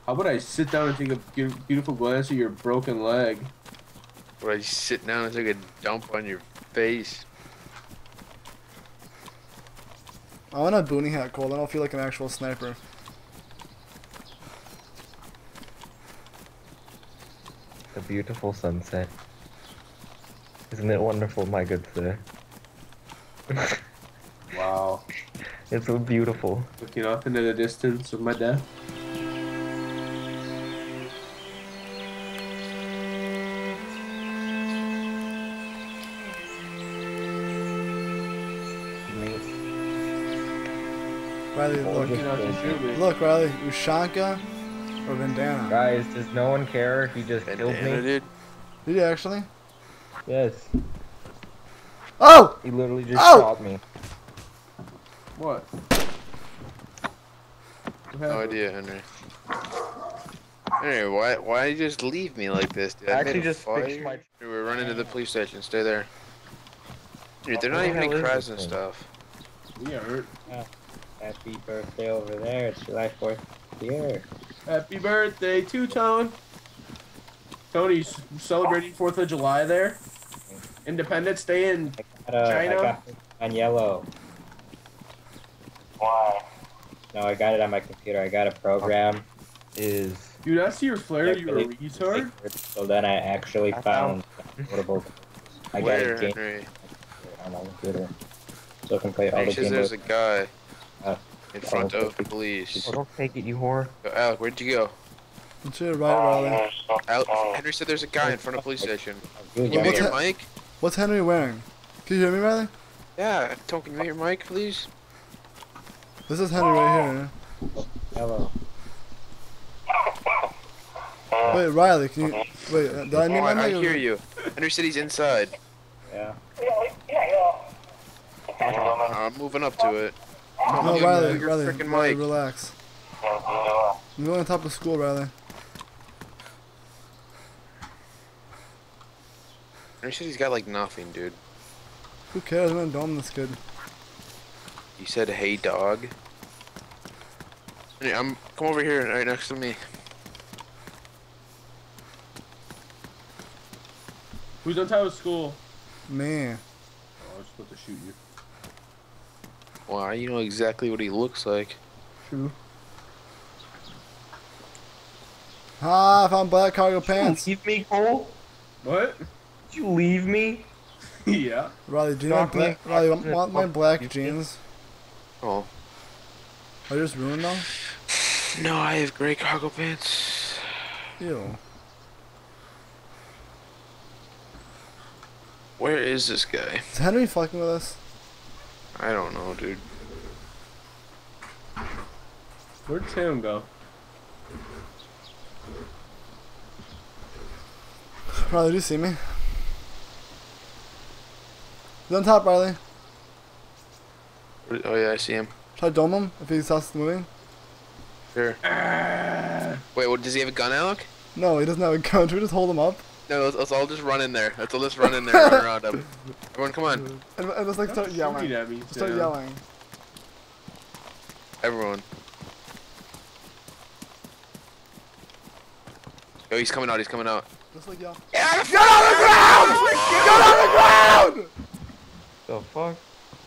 How about I sit down and take a beautiful glance at your broken leg? Would I sit down and take a dump on your face? I want a boonie hat, Cole. I don't feel like an actual sniper. A beautiful sunset. Isn't it wonderful, my good sir? Wow. It's so beautiful. Looking off into the distance of my death. Riley, look. Looking out to shoot me. Look, Riley. Ushanka or Vandana? Guys, does no one care if he just killed Bandana, me? dude. Did you actually? Yes. Oh! He literally just Oh! shot me. What? No idea, Henry. Henry, why you just leave me like this, dude? I made actually a just fixed fire. my... We're running to the police station. Stay there. Dude, they're not What even the in hell is crash this and thing? stuff. We are hurt. Happy birthday over there. It's July 4th here. Happy birthday to Tone. Tony, celebrating 4th of July there? Independence Day in I China? got it on yellow. Why? No, I got it on my computer. I got a program. Is... Dude, I see your flare, you a retard. So then I actually I found notable. I got Where, a game Henry? on my computer. So I can play all Henry the says Game there's Boy. a guy Uh, in front of police. Oh, don't take it, you whore. Alec, where'd you go? It's your right, Riley. Henry said there's a guy in front of police station. Good Can you mute what's your that? mic? What's Henry wearing? Can you hear me, Riley? Yeah, Tone, can you mute your mic, please? This is Henry right here. Yellow. Wait, Riley, can you... Wait, did I Oh, mean my I mic? hear you. Henry said he's inside. Yeah. I'm moving up to it. No, Mute Riley, your Riley, frickin' Riley, mic. relax. I'm going on top of school, Riley. Henry said he's got like nothing, dude. Who cares? I'm gonna dome this kid. He said, "Hey, dog." Henry, come over here, right next to me. Who's on top of school? Man. Oh, I was supposed to shoot you. Wow, you know exactly what he looks like. True. Ah, I found black cargo pants. Leave me, Cole? What? Did you leave me? Yeah. Riley, do you want Knock me. black? Riley, want my black jeans? Oh. Are you just ruined them? No, I have gray cargo pants. Ew. Where is this guy? Is Henry fucking with us? I don't know, dude. Where'd Sam go? Riley, do you see me? He's on top, Riley. Oh yeah, I see him. Should I dome him if he stops moving? Sure. Wait, what, does he have a gun, Alec? No, he doesn't have a gun. Should we just hold him up? No, let's all just run in there. Let's all just run in there and run around him. Everyone, come on. And just like start yelling. Shooting at me, Just start Sam. yelling. Everyone. Oh, he's coming out, he's coming out. Just like yell. Get on the Get on the ground! Get on the ground! The fuck?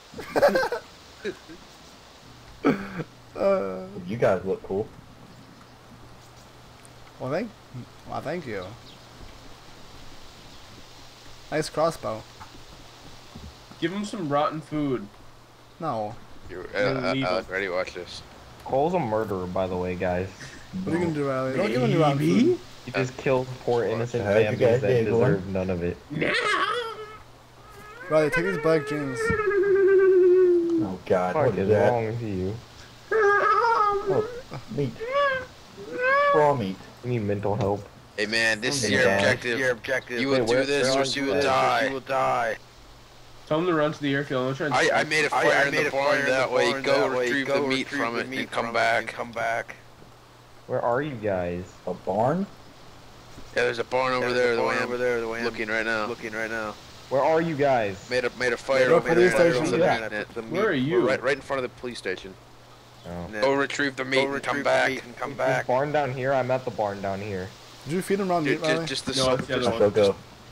You guys look cool. Well, thank you. Nice crossbow. Give him some rotten food. No. Alec, ready? Watch this. Cole's a murderer, by the way, guys. What are you gonna do, Riley? Don't give him any rotten food. He just killed poor innocent How'd you families guys that get going? deserve none of it. Riley, take these black jeans. Oh God, What what is is that? wrong with you? Oh, meat. Raw meat. You need mental help. Hey man, this is Don't your do that. objective. Your objective. You will Wait, do where- this where or are you you will at? die. You will die. Tell him to run to the airfield. I'm trying to. I made a fire I in made the a barn fire in that the way. barn Go that way. retrieve Go the meat retrieve from the it meat and come from it back. and come back. Where are you guys? A barn? Yeah, there's a barn over There's there. a The way barn I'm over there. The way I'm looking right now. looking right now. Where are you guys? Made a fire Go over police there. station. and I put the Yeah. meat in it. Where are you? We're right in front of the police station. Oh. Go retrieve the meat and come back. This barn down here. I'm at the barn down here. Did you feed him raw meat, Dude, Riley? just the No, it's the other I'll go.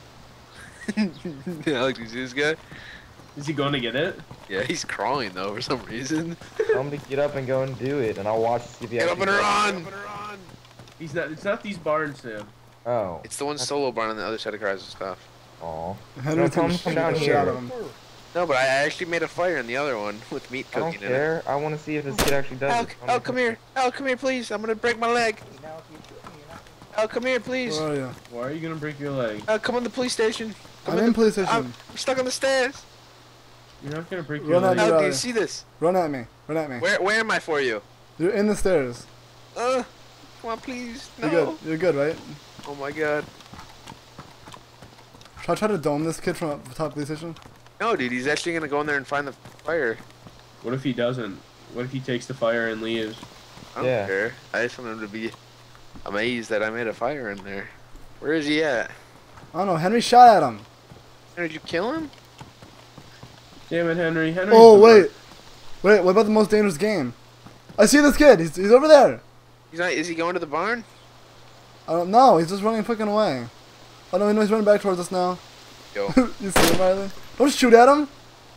Alex, you see this guy? Is he going to get it? Yeah, he's crawling though for some reason. Tell him to get up and go and do it, and I'll watch to see if he Get up actually and does it. run! He's not. It's not these barns, Sam. Oh. It's the one solo barn on the other side of Cries and stuff. Aw. Henry No, tell him to come down shit out here. of him. No, but I actually made a fire in the other one with meat I don't cooking in it. care. I want to see if this kid actually does it. Al, come here. Al, come here, please. I'm gonna break my leg. Al, come here, please. Where are you? Why are you gonna break your leg? Al, come on the police station. Come I'm in the- police station. I'm stuck on the stairs. You're not gonna break your Run leg. at me, Al, do Riley. you see this? Run at me. Run at me. Where am I for you? You're in the stairs. Come on, please. No. You're good. You're good, right? Oh my god. Should I try to dome this kid from up the top police station? No, dude, he's actually gonna go in there and find the fire. What if he doesn't? What if he takes the fire and leaves? I don't Yeah. care. I just want him to be amazed that I made a fire in there. Where is he at? I don't know. Henry shot at him. Did you kill him? Damn it, Henry. Henry. Oh, wait. Wait, what about the most dangerous game? I see this kid. He's over there. He's not. Is he going to the barn? I don't know. He's just running fucking away. Oh, no, he's running back towards us now. Yo. You see him, Riley? Don't shoot at him.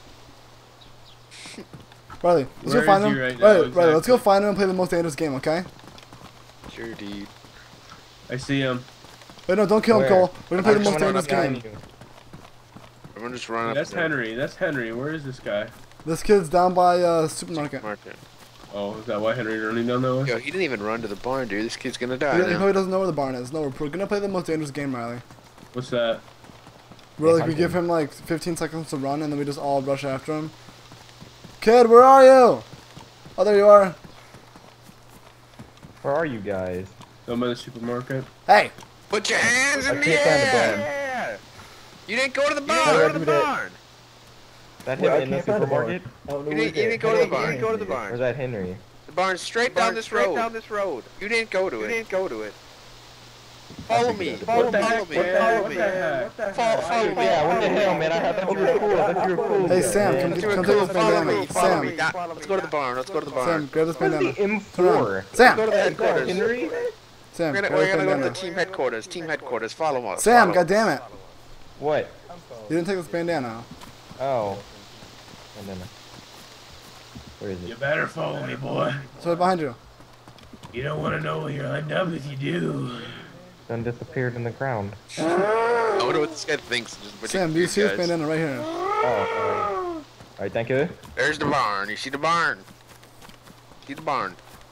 Riley, let's Where go find is he him. right now, Riley, let's go exactly? find him and play the most dangerous game, okay? Sure, dude. I see him. Wait, no, don't kill him, Where? Cole. We're gonna play the I'm most just dangerous behind game. you. Everyone just run up. That's there. Henry. That's Henry. Where is this guy? This kid's down by supermarket. Market. Oh, is that why Henry's running down that way? Yo, he didn't even run to the barn, dude. This kid's gonna He, die he now. probably doesn't know where the barn is. No, we're gonna play the most dangerous game, Riley. What's that? Where like we give him like 15 seconds to run and then we just all rush after him. Kid, where are you? Oh, there you are. Where are you guys? Down by the supermarket. Hey! Put your hands I in the can't find the air. You didn't go to the barn. Go to the barn. That Well, I him in the can't find the barn. supermarket? I don't know You where didn't, you didn't go to the barn. You didn't go to the Or barn. is that Henry? The barn's straight down this road. You didn't go to it. You didn't go to it. Follow me. What the Follow heck, me. man? Follow What me. the heck? Follow me. Yeah, what the hell, man? I thought you were cool. I thought you were cool. Hey, Sam, man. come You were take cool. this Follow bandana. me. Follow me. Sam, Let's go to the barn. Let's go to the Sam, barn. grab this Where's the bandana. M4? Sam! Go to the headquarters. Henry? Sam, We're grab gonna this go to the bandana. team headquarters. Team headquarters. Follow us. Sam, Follow us. goddammit. What? You didn't take this bandana. Oh. Bandana. Where is You it? better follow me, boy. It's right behind you. You don't want to know what you're hunting up if you do. Done disappeared in the ground. I wonder what this guy thinks. Just a bunch Sam, of do you see this guys. bandana right here? Oh, alright, thank you. There's the barn. You see the barn? See the barn?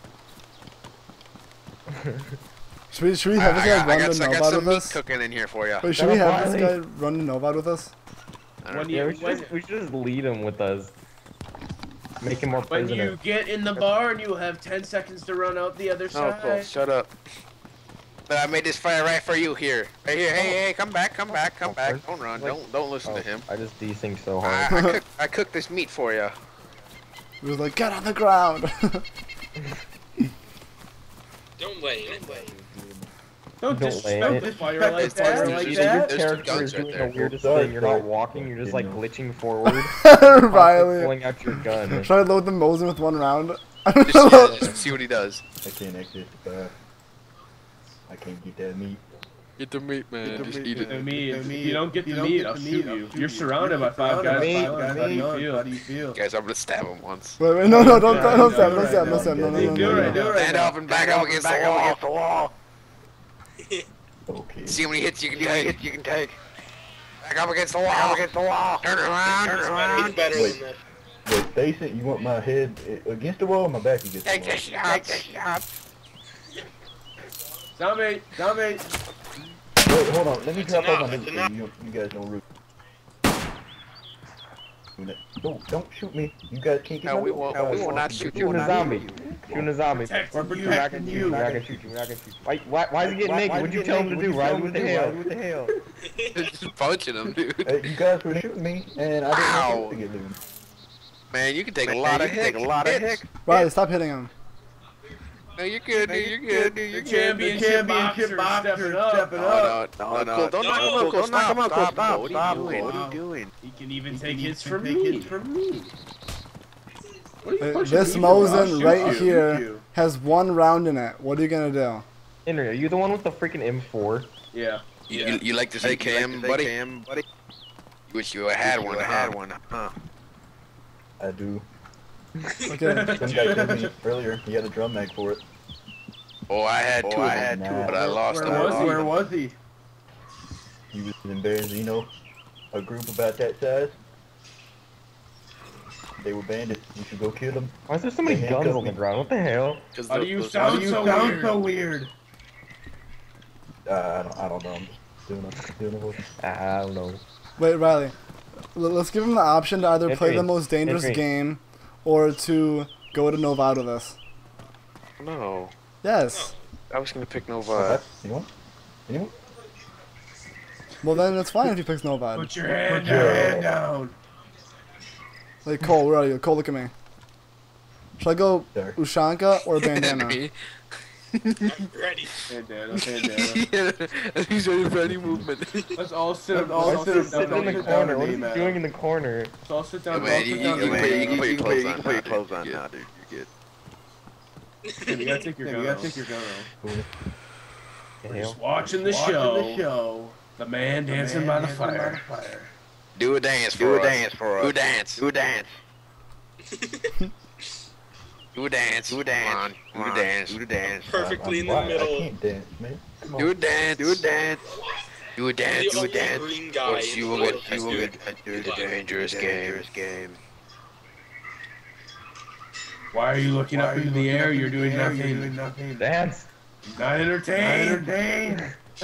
Should we have this guy run to I got Novad some with meat us? cooking in here for you. Wait, should we have this Riley. guy run to Novad with us? I don't When know. Yeah, you we should just lead him with us. Make him more when prisoner. you get in the barn, you'll have 10 seconds to run out the other Oh, side. cool. Shut up. But I made this fire right for you here. Right here. Hey, come back, come back, come back. Don't run. Don't listen to him. I just desync so I, hard. I cooked this meat for you. He was like, get on the ground! Don't lay it. Don't Don't disrespect lay it. the fire like It's that. fire Like like Your that. There's two character guns is right doing there. the weirdest Sorry, thing. You're not sorry. walking, you're just like Didn't know. glitching forward. Riley. Pulling out your gun. Should I load the Mosin with one round? Just see what he does. I can't exit fast. I can't get that meat. Get the meat, man. Just eat The it. meat. If you don't get the meat, I'll shoot you. You're surrounded by 5 guys. How do you feel? Guys, I'm gonna stab him once. Wait, no, don't stab, no stab, no stab, no, Do it right now. Stand up and back up against the wall. Okay. See how many hits you can take. Back up against the wall. Turn around. He's better Wait. than that. Wait, face it, you want my head against the wall or my back against the Take wall? the shot. Zombie! Zombie! Wait, hold on. Let me That's drop off my enough, loot that's so you guys don't root. Don't shoot me. You guys can't get No, my we loot. will not shoot you. Shooting a zombie. Shooting a zombie. Protecting We're you. not gonna shoot you. We're not gonna shoot you. We're not gonna shoot you. Why is he getting naked? What'd you tell him to do, Riley? What the hell? What the hell? Just punching him, dude. You guys were shooting me, and I Ow. didn't know to get loot. Man, you can take a lot of hits. Riley, stop hitting him. No, you're good, dude. You're good, dude. You're good. The championship boxer stepping up. No, no. Don't knock him out, Cole. Don't knock him out, Cole. Stop. What are you doing? He can even take hits from me. What are you pushing This me for, Mosin Ross? right Shoot here you. has 1 round in it. What are you gonna do? Henry, are you the one with the freaking M4? Yeah. You like this AKM, buddy? You wish you had one, huh? I do. Okay. Some guy told me earlier he had a drum mag for it. Oh, I had two of them, Nah. but I lost them. Where was he? He was in Benzino, a group about that size. They were bandits. You should go kill them. Why is there so many They guns handcuffed on the me. ground? What the hell? How do you sound so weird? I don't know. I'm just doing a voice. I don't know. Wait, Riley. Let's give him the option to either play Henry. the most dangerous Henry. game or to go to Novad with us. No, Yes. I was gonna pick Nova. What? Anyone? Anyone? Well, then it's fine if he picks Novad. Put your hand down. Like, Cole, where are you? Cole, look at me. Should I go There. Ushanka or Bandana? I'm ready. Bandana. He's ready for any movement. Let's all sit. Why is he sitting in the corner? What is he Let's doing in the corner? all sit down. Man, you can put your clothes on now, dude. You're good. You gotta take your gun off. The hell? Just watching the show. The man dancing by the fire. Do a dance for us. Do a dance. Do a dance. Do a dance. Do a dance. Do a dance. Do a dance. Perfectly in the I middle. can't dance, man. Come on. Do a dance. Do a dance. Do a dance. The Do a only dance. green guy What in you the will world get. has You will to get. do The dangerous game. Why are you looking up into the air? You're doing nothing. Dance. Not entertained.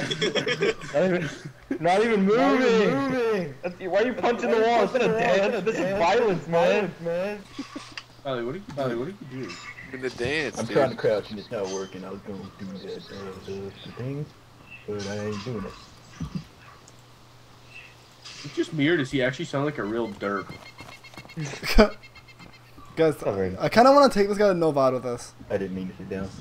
Not even moving. Why are you punching the wall? It's not a dance. This is violence, man. Riley, what are you doing? In the dance, I'm dude. trying to crouch and it's not working. I was going to do the thing, but I ain't doing it. It's just weird. Does he actually sound like a real derp? Guys, Alright. I kind of want to take this guy to Novad with us. I didn't mean to sit down.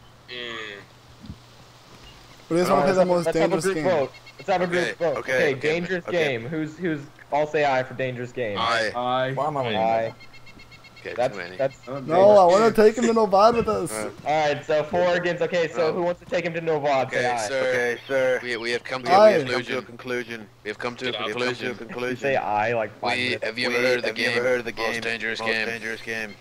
But we just want to play the most Let's have a dangerous group game. vote. Let's have a group Okay, vote. okay, Okay, okay, dangerous okay. game. Who's? I'll say aye for dangerous game. Aye. Why am I winning? Aye. Okay, That's too many. that's. No, I want to take him to Novad with us. All right. So 4 against. Okay. So who wants to take him to Novad? Say Okay, aye. sir. Okay, sir. We have come to Aye. a conclusion. We have come to a conclusion. You say aye like 5 minutes. Have you ever heard of the game? Most dangerous game.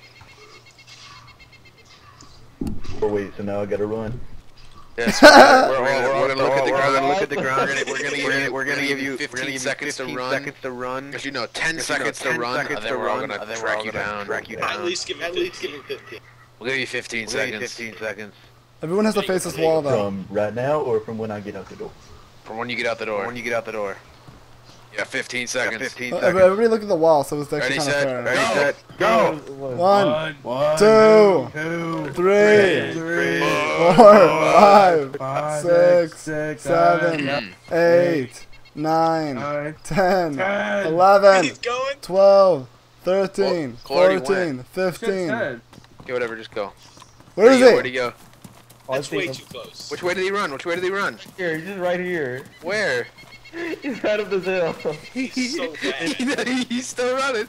Oh wait, so now I gotta run. Yes. We're all gonna look at the ground. We're gonna give you 15 seconds to run. Because you know, 10 seconds to run, and then we're all gonna track you down. At least give him 15. We'll give you 15 seconds. Everyone has to face this wall, though. From right now or from when I get out the door? From when you get out the door. Yeah, 15 seconds. Everybody look at the wall, so it's actually Ready, kind of fair. set, go! 1, One, 2, 3, 4, 5, 6, 7, 8, 9, 10, 11, He's going. 12, 13, Cole already 14, 15. Okay, whatever, just go. Where is Where'd he he? go? Oh, I That's see way him. too close. Which way did he run? Here, he's just right here. Where? He's right up this hill. He's so bad. He's still running.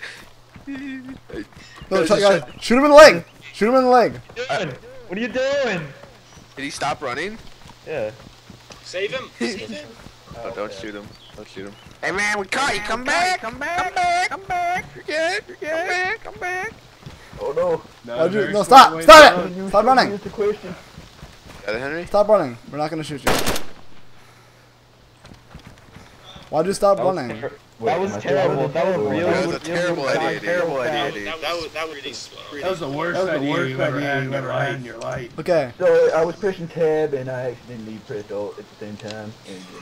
No, guys, shoot him in the leg! Shoot him in the leg! What are you doing? Did he stop running? Yeah. Save him. Save him. Oh, don't shoot him. Hey man, we caught you. Come back. You're good. Come back. Oh no. No, stop! Stop it! Stop running! Here's the question. Got it, Henry? Stop running. We're not gonna shoot you. Why'd you stop That was, running? that was am I terrible. still That was running? really, That was a terrible idea, dude. That was really slow. That was the worst idea you've ever had in your life. Okay. So I was pressing tab and I accidentally pressed alt at the same time.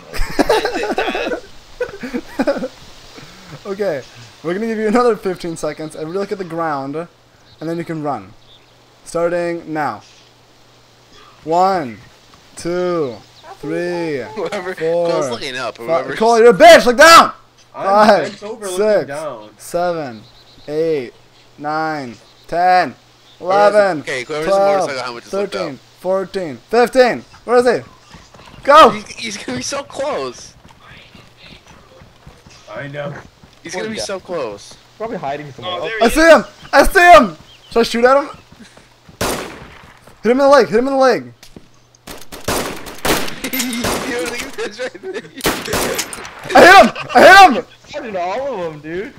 And, Okay. We're gonna give you another 15 seconds. Everybody look at the ground, and then you can run. Starting now. 1, 2, 3, Whoever. 4, Cole's looking up. 5. Whoever. Cole, you're a bitch! Look down! I'm 5, bent over looking 6, down. 7, 8, 9, 10, 11, Okay, whoever's the 12, motorcycle helmet just looked 13, up. 14, 15. Where is he? Go! He's gonna be so close. I know. He's gonna be so close. probably hiding somewhere. Oh, there I he see is. him! I see him! Should I shoot at him? Hit him in the leg. Hit him in the leg. I hit him. I hit him. I did all of them, dude.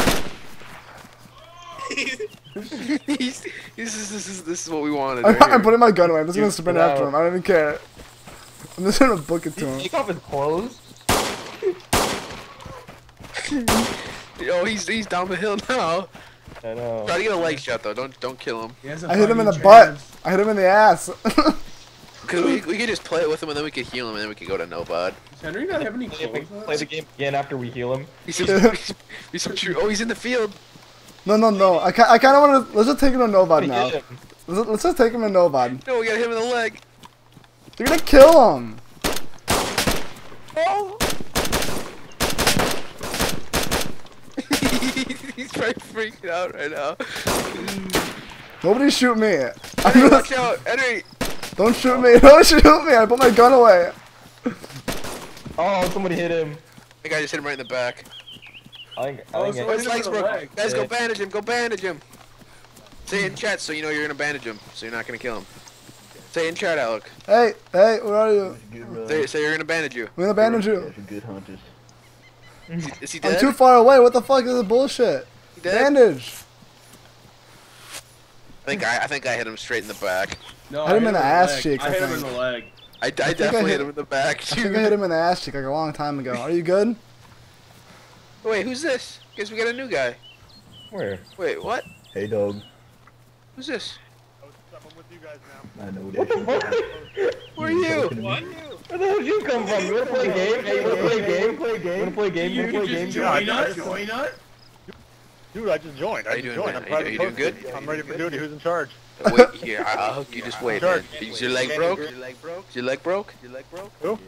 This is what we wanted. I'm putting my gun away. I'm just gonna sprint after him. I don't even care. I'm just gonna book it to him. Take off his clothes. Yo, he's down the hill now. I know. Try to get a leg shot though. Don't kill him. I hit him in the butt. I hit him in the ass. Cause we could just play it with him and then we could heal him and then we could go to no bod. Does Henry not have any clothes? Play the game again after we heal him. He's so true. Oh, he's in the field. No. I kind of want to. Let's just take him to Novod now. Let's just take him to Novod. No, we got him in the leg. You're gonna kill him. Oh. He's probably freaking out right now. Nobody shoot me. Henry, watch out, Henry. Don't shoot me. Don't shoot me. I put my gun away. Oh, somebody hit him. I think I just hit him right in the back. I think His legs broke. Guys, go bandage him. Go bandage him. Say it in chat so you know you're gonna bandage him, so you're not gonna kill him. Say it in chat, Alec. Hey, where are you? Say you're gonna bandage you. I'm gonna bandage you. Good hunters. Is he dead? I'm too far away. What the fuck is this bullshit? He dead? Bandage. I think I hit him straight in the back. No, I hit him in the ass leg. cheeks, I I hit him in think. the leg. I definitely hit him in the back. I think I hit him in the ass cheek like a long time ago. Are you good? Wait, who's this? Guess we got a new guy. Where? Wait, what? Hey, dog. Who's this? I'm with you guys now. I know that. What the fuck? Who are you? What? Where the hell did you come from? You wanna play a game? Hey, you wanna play a game? You wanna play a game? You wanna play a game? Join us? Dude, I just joined. How you doing, man? Are you doing good? I'm ready for duty. Who's in charge? Wait, here, I'll hook you. Just wait, man. Is your leg broke? Is your leg broke? Who?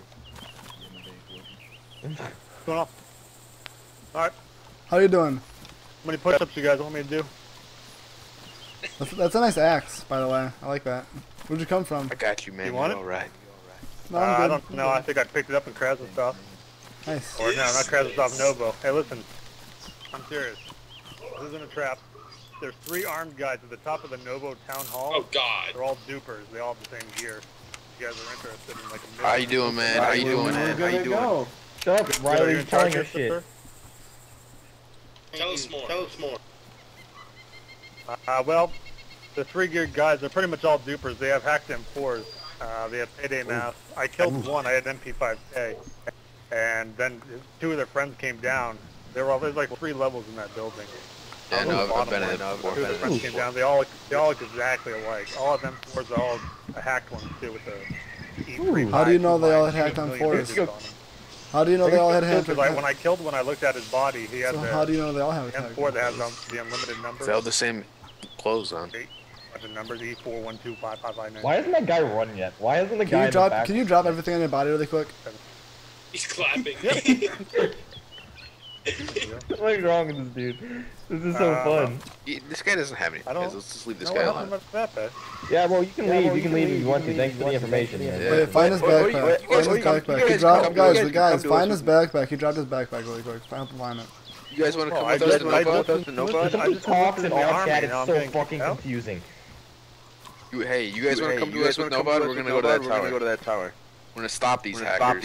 What's going on? Alright. How you doing? How many push-ups you guys want me to do? That's a nice axe, by the way. I like that. Where'd you come from? I got you, man. You want You're it? alright. No, I'm I good. don't know. I think I picked it up in Krasnostov. Nice. Or no, not Krasnostov, Novo. Hey, listen. I'm serious. This isn't a trap. There's 3 armed guys at the top of the Novo town hall. Oh God. They're all dupers. They all have the same gear. You guys are interested in like a How you doing, man? How you doing, man? How you doing? Shut up, Riley's telling us shit. Tell us more. Tell us more. Well, the 3 geared guys, they're pretty much all dupers. They have hacked M4s. They have payday masks. I killed one. I had MP5K. And then 2 of their friends came down. There's like 3 levels in that building. Yeah, no, I've been in it Two before. of their friends came down. They all look exactly alike. All of them M4s are all hacked ones too with the E3. How do you know they all had hacked on 4s? How do you know they all had hacked Like when I killed one, I looked at his body. He had So the how do you know they all have hacked? M4 that has the unlimited numbers. They all the same clothes on. Bunch of numbers E4125559. Why hasn't that guy run yet? Why hasn't the guy in the back? Can you drop everything on your body really quick? He's clapping. What's wrong with this dude? This is so fun. This guy doesn't have any. I don't- Let's just leave this No, guy what alone. happened about that? Yeah, well, you can leave. You can leave if you want to. Thanks for the information. Yeah. Wait, find his Wait, backpack. you guys Find his come- backpack. you He guys dropped, come- guys, you the guys guys, come to find us. his backpack. He dropped his backpack really quick. Help him find it. You guys want to come I with us just- to I Nova? just- To Nova? Somebody talks in the all army, chat. It's now I'm so getting fucking kicked out. confusing. Hey, you guys want to come to us with Nova? We're gonna go to that tower. We're gonna stop these hackers.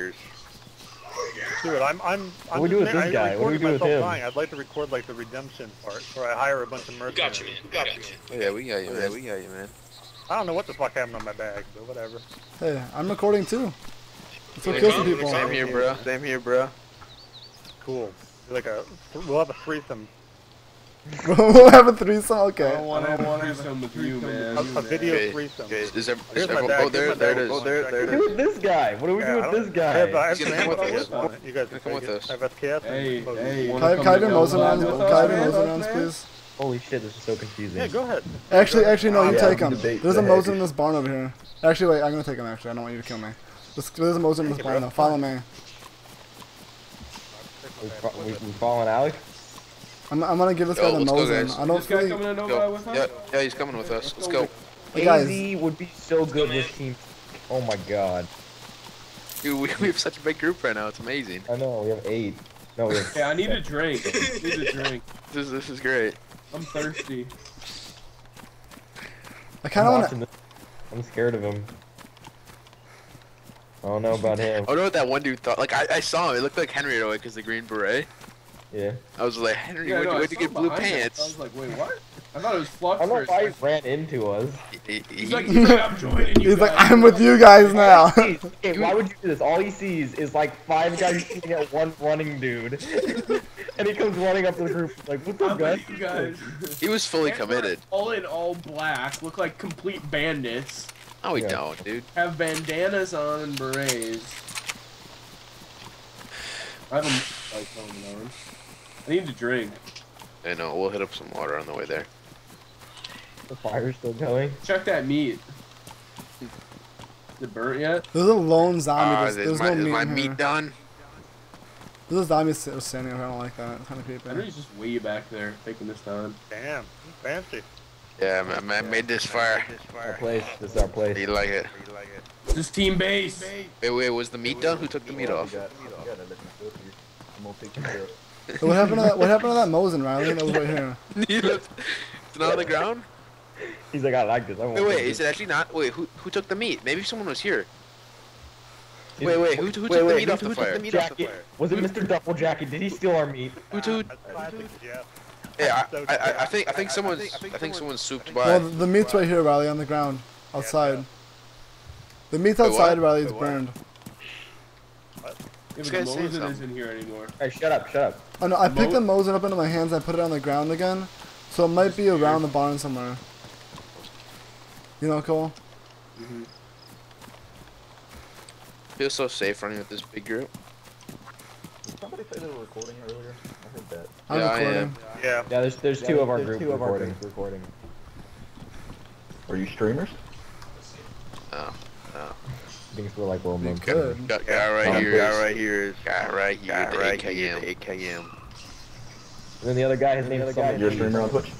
Dude, I'm What do we do with this guy? What do we do with him? I'd like to record like the redemption part, where I hire a bunch of We mercenaries. got you, man. We got you. Yeah, we got you, man. We got you, man. I don't know what the fuck happened on my bag, but whatever. Hey, I'm recording too. Let's go Hey, kill some come, people. come. Same here, bro. Same here, bro. Cool. We'll have a threesome. We'll have a threesome. I Okay. don't want to do some with you, man. A video Okay. threesome. Okay, is Here's my everyone? bag. Oh, there it is. Oh, there What do we do with this guy? What do we do with this I have guy? some He's gonna ammo come if with you us. want it. You guys He's can gonna take come it. with I have SKS. Hey, and hey. Can I have Mosin rounds? with Can us, I have man? Mosin rounds, please? Holy shit, this is so confusing. Yeah, go ahead. Actually, no, you Yeah, take we him. debate There's a the Mosin hackers. in this barn over here. Actually, wait, I'm gonna take him. Actually, I don't want you to kill me. There's a Mosin in this barn though. Follow me. We following Alex? I'm gonna give this guy Yo, the let's go, Mosin. guys. I don't This guy really. coming to Nova Go. with us? Yeah, he's coming with us. Let's go. Hey, guys. AZ would be so good with team. Oh my god. Dude, we have such a big group right now. It's amazing. I know, we have 8. No, we have Yeah, I need a drink. I need a drink. This is great. I'm thirsty. I kind of want watching this. I'm scared of him. I don't know about him. I don't know what that one dude thought. Like, I saw him. It looked like Henry away because the green beret. Yeah. I was like, Henry, Yeah, no, I where'd you saw get him blue behind us. I pants? was like, wait, what? I thought it was Flux I don't know first. why he ran into us. He's like, I'm joining you He's like, guys. I'm with you guys now. Hey, why would you do this? All he sees is like 5 guys shooting at one running dude. And he comes running up to the group like, what's up, I'm guys? with you guys. He was fully And we're committed. all in all black, look like complete bandits. No, we Yeah. don't, dude. Have bandanas on and berets. I have a like on. I need to drink. I know. We'll hit up some water on the way there. The fire's still going. Check that meat. Is it burnt yet? There's a lone zombie. Is There's my, no is meat my in meat here. done? There's a zombie standing over. I don't like that. It's kind of creepy. Henry's just way back there, taking this time. Damn, fancy. Yeah, man, made this fire. Our place. This is our place. You like it? This is team base. Wait, was the meat done? Who took the meat off? You gotta let me go here. I'm gonna take care of it. So what happened to that? What happened to that Mosin, Riley? That was right here. It's not on the ground? He's like, I like this. I won't Wait, take is it actually not? Wait, who took the meat? Maybe someone was here. it. Wait, who took the meat off the fire? Jacket. Was it Mr. Duffel Jacket? Did he steal our meat? Who? That's classic Jeff. Yeah, I think someone's swooped by. Well, the meat's right here, Riley, on the ground, outside. The meat's outside, what? Riley. It's burned. Yeah, This but guy's saying Mosin something. isn't here anymore. Hey, shut up, shut up. Oh no, I picked the Mosin up into my hands. And I put it on the ground again, so it might be around the barn somewhere. You know, Cole? Feel so safe running with this big group. Did somebody say they were recording earlier? I heard that. I'm Yeah, I recording. am. Yeah. Yeah, there's two of our group recording. Are you streamers? No. Things were like little You monkeys. could. Guy right here. Guy right here. The AKM. And then the other guy, his name is You're a streamer on Twitch?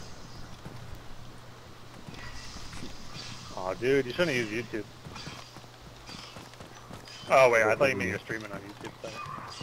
Oh, dude, you shouldn't use YouTube. Oh, wait, I thought you meant you were streaming on YouTube. Sorry.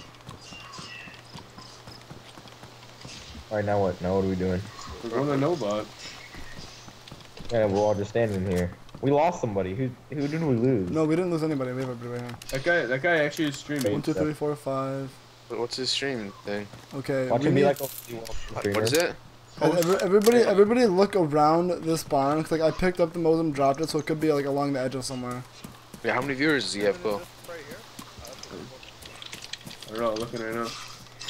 Alright, now what? Now what are we doing? We're going to Nobot. Yeah, we're all just standing here. We lost somebody. Who did we lose? No, we didn't lose anybody. We have everybody right here. That guy actually is streaming. 1, 2, 3, 4, 5. What's his stream thing? Okay. Watch we him be need- like a streamer. What is it? Everybody, look around this barn. 'Cause, like I picked up the Mosin and dropped it, so it could be like along the edge of somewhere. Yeah, how many viewers does he have, Cole? Right here? I don't know, looking right now.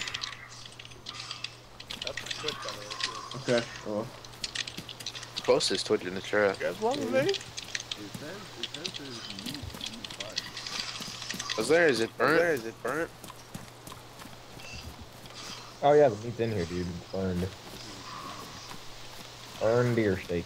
That's the Twitch, by the way, too. Okay. Oh. Post his Twitch in the chat. You guys want me? Was there? Is it burnt? Oh yeah, the meat's in here, dude. It's burned. Burned deer steak.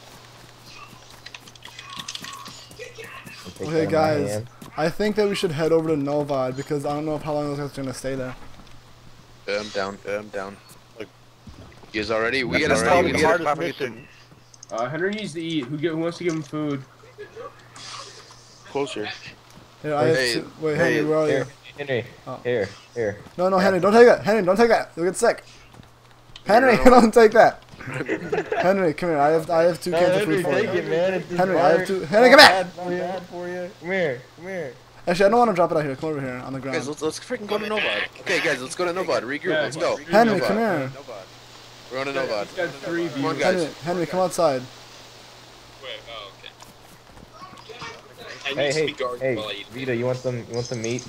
I'll take that Okay, in my guys. hand. I think that we should head over to Novad because I don't know how long those guys are gonna stay there. Yeah, I'm down. Look. You guys already? We That's gotta stop. probably We the gotta hardest mission. Henry needs to eat. Who wants to give him food? closer. Here, I have Hey, two. Wait, Henry, where are you? Here, Henry. Oh. Here. No, Henry, don't take that. Henry, don't take that. You'll get sick. Henry, don't take that. Henry, come here. I have 2 cans of food for you. man. It's Henry, I have 2. Henry, come here. Not bad for you. Come here. Actually, I don't want to drop it out here. Come over here on the Guys, ground. let's freaking go to Nobod. Okay, guys, let's go to Nobod. Regroup. Yeah, Let's go. Henry, Nobod. come here. We're going to Nobod. He's got 3 Come on, views. guys. Henry, come outside. Wait, oh, okay. I need to be guarded while I eat. Vita, you want some meat?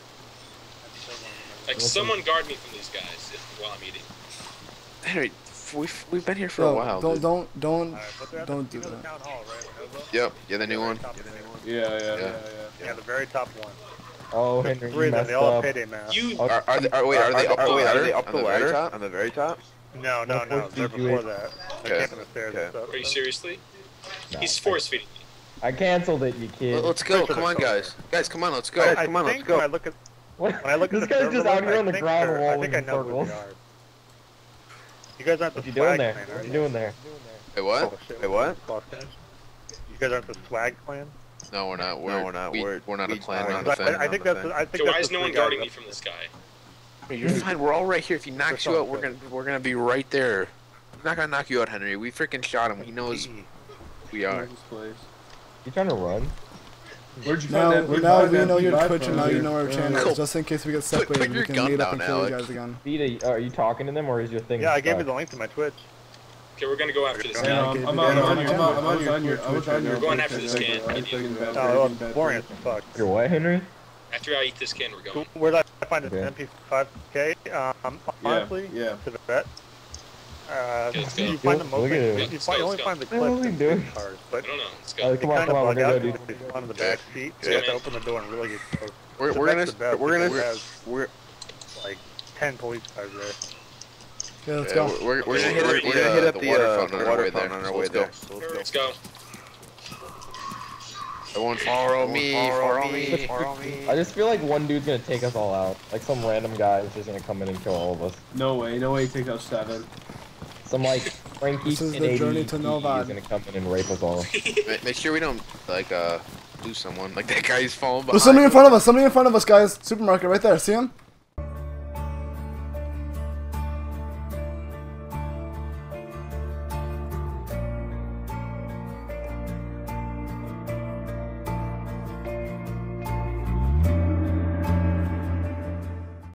Like, someone guard me from these guys while I'm eating. Henry, we've been here for a while. Don't dude. Alright, but they're at Don't the, do you know the that. town hall, right? Novo? Yep. Yeah, the new one. Top of the new one. Yeah. Yeah, the very top one. Oh, There's Henry, 3 you of them. messed They all have up. payday masks. You, Are they up the ladder? On the very top? No, What they're force feed you before in? that. They Okay. came from the stairs and stuff. are you seriously? No, He's force feeding me. I canceled it, you kid. Let's go. Push Come it on, over. guys. Guys, come on. Let's go. I Come on, let's think go. when I look at What? when I look at This the guy's server just list, out here on the I think ground they're- I rolling think I in know who circles. they are. You guys aren't the What you swag doing there? clan, are What you you? doing there? Wait, what? Oh, shit, You guys aren't the swag clan? No, we're not. We're not a clan. We're not a But fan. I think that's I think So why that's is the no one 3 guarding guys. me from this guy? You're fine. We're all right here. If he knocks you out, we're gonna be right there. We're not gonna knock you out, Henry. We freaking shot him. He knows. We are. This place. You trying to run? Where'd you Now, find that? now we know MP5 your Twitch from? and now you know our channel. Cool. Just in case we get Put separated, your we can gun meet up down, and kill you Alex. guys again. Vita, are you talking to them or is your thing? Yeah, I gave you stuck? the link to my Twitch. Okay, we're gonna go after this Yeah, can. okay, I'm we on got it. your I'm Twitch. I was on your We're going Twitch. after this can. Oh, it was boring as fuck. You're what, Henry? After I eat this can, we're going. Where did I find this Okay. MP5K? Honestly, yeah. to the vet. Okay, let's go. You find the Look most, at it. you Let's find, go, only let's find the go. What are clips we in doing? big cars, I but don't know. Let's Oh, go. come on, kind come of on, bug we're out gonna go, if dude. you find the back seat. Yeah, You have to man. open the door and really get close. We're The gonna back's the best we're because it gonna has we're like 10 police cars there. Okay, let's yeah, go. we're gonna hit up We're gonna hit up the water fountain on our way there. Let's go. Everyone follow me, follow me. I just feel like one dude's gonna take us all out. Like some random guy is just gonna come in and kill all of us. No way, take out 7. Some like Frankie This is the 1080 journey to is Novad. gonna come in and rape us all. Make sure we don't like lose someone. Like that guy's falling behind. There's somebody in front of us, guys. Supermarket right there. See him?